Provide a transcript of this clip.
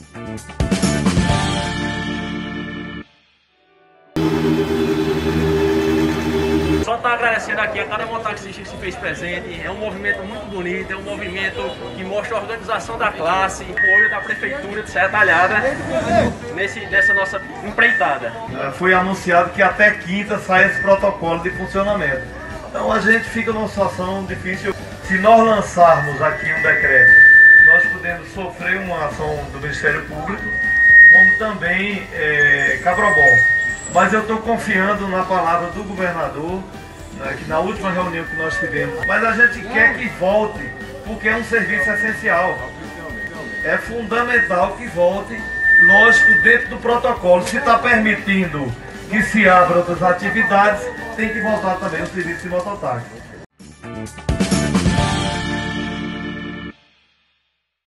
Só estar agradecendo aqui a cada mototaxista que se fez presente. É um movimento muito bonito, é um movimento que mostra a organização da classe, o apoio da prefeitura de Serra Talhada nessa nossa empreitada. Foi anunciado que até quinta sai esse protocolo de funcionamento. Então a gente fica numa situação difícil. Se nós lançarmos aqui um decreto, nós podemos sofrer uma ação do Ministério Público, como também Cabrobol. Mas eu estou confiando na palavra do governador, que na última reunião que nós tivemos. Mas a gente quer que volte, porque é um serviço essencial. É fundamental que volte, lógico, dentro do protocolo. Se está permitindo que se abra outras atividades, tem que voltar também o serviço de mototáxi.